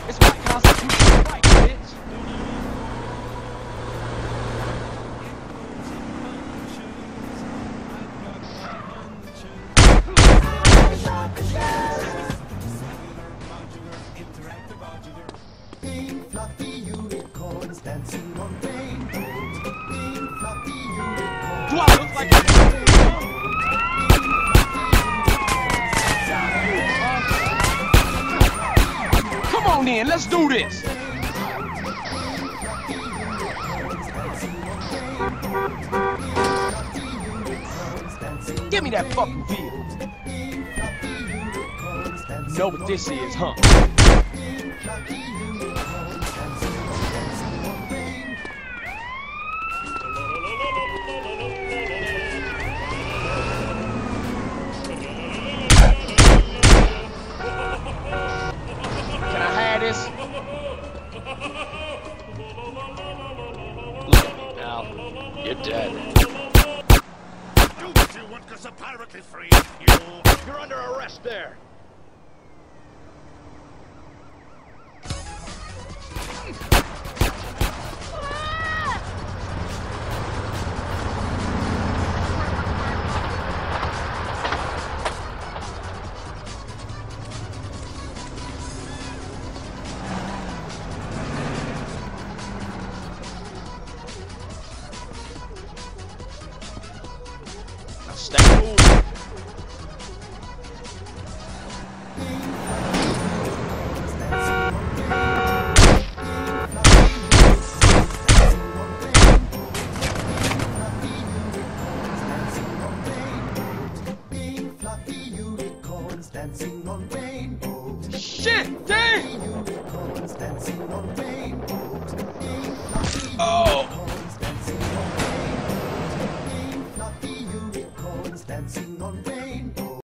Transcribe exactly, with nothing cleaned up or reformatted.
It's my constitutional right, bitch. Pink fluffy unicorns dancing on rainbows. Pink fluffy unicorns. Do I look like a Come on in, let's do this. Give me that fucking feel. You know what this is, huh? Can I have this? Look at me, pal. You're dead. Do what you want, cause a pirate is free. You. You're under arrest there. Now stay cool. Dancing on rainbows. Shit, damn! Unicorns dancing on rainbows.